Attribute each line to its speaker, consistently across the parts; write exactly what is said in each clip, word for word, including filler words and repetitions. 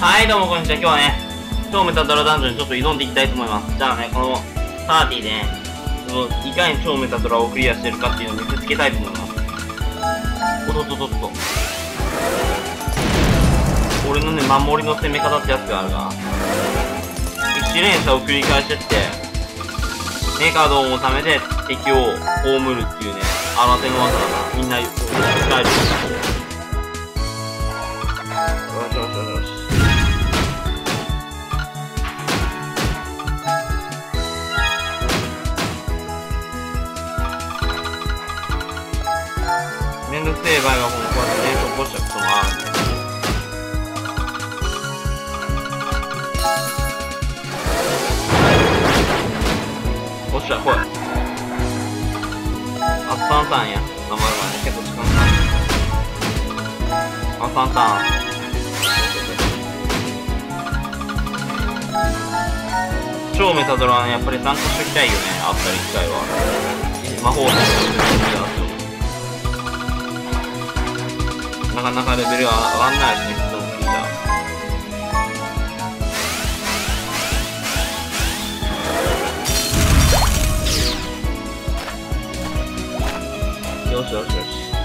Speaker 1: はい、どうもこんにちは。今日はね、超メタドラダンジョンにちょっと挑んでいきたいと思います。じゃあね、このパーティーでね、そのいかに超メタドラをクリアしてるかっていうのを見せつけたいと思います。おっとっとっと。俺のね、守りの攻め方ってやつがあるが、一連鎖を繰り返してって、メカドンを貯めて敵を葬るっていうね、新手の技だな。みんな使える。よしよしよしよし。めんどくせえ場合はこのこうやってね、突破したこともあるんで。おっしゃ、来い。あ、さんターンや。頑張るまで結構時間かかる。あ、さんターン。超メタドラはね、やっぱり参加しときたいよね。あったり機会は。魔法のなかなかレベルが上がんないですね、人の聞いた。よしよしよし。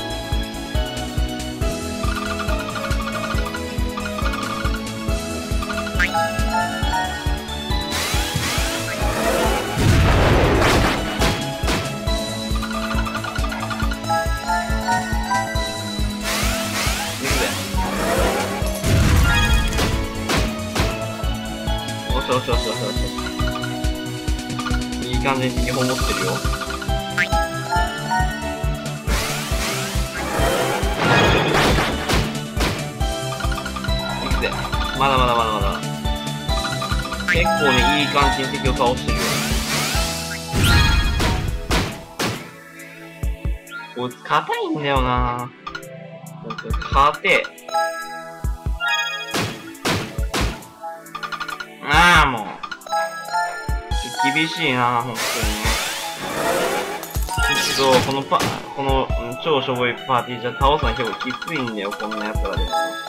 Speaker 1: よしよしよしよし。いい感じに敵本持ってるよ。いくぜ。まだまだまだまだ。結構ね、いい感じに敵を倒してるよ。こいつ硬いんだよな。硬てえ。ああ、もう。厳しいな、ほんとにね。ちょっと、このパ、この、超しょぼいパーティーじゃ倒すの結構きついんだよ、こんなやつらで。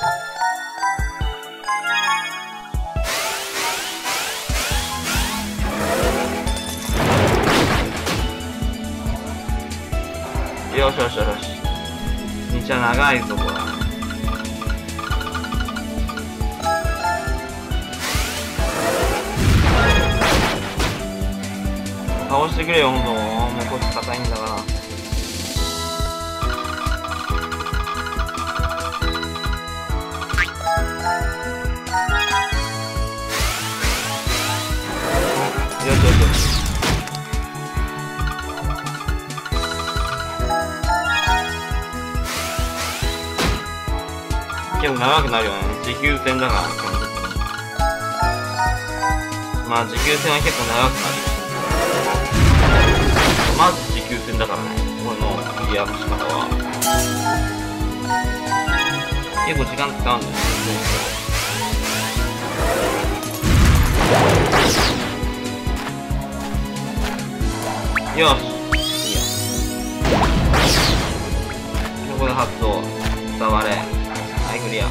Speaker 1: よしよしよし。道は長いぞ、これ。倒してくれよ、ほんと。もうこっち硬いんだから。よしよしよし。結構長くなるよね。持久戦だから。まあ持久戦は結構長くなるよ。まず持久戦だからね、これのクリアの仕方は。結構時間使うんだよね。よし、いいや。ここで発動、伝われ。はい、クリア。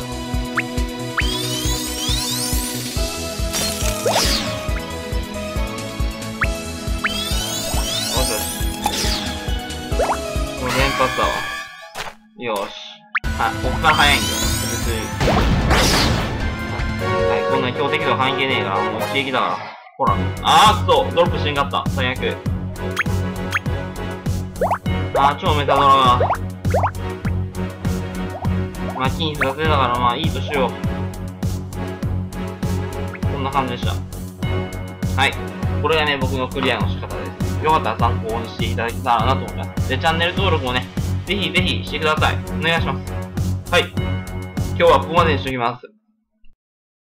Speaker 1: 連発だわ。よし。あ、ここから早いんだよ。別に。はい、こんな強敵度関係ねえから、もう一撃だから。ほら。あーっと、ドロップしんかった。最悪。あー、超メタドラが。まあ、金一発出たから、まあいいとしよう。こんな感じでした。はい。これがね、僕のクリアの仕方です。よかったら参考にしていただけたらなと思います。で、チャンネル登録もね、ぜひぜひしてください。お願いします。はい。今日はここまでにしておきます。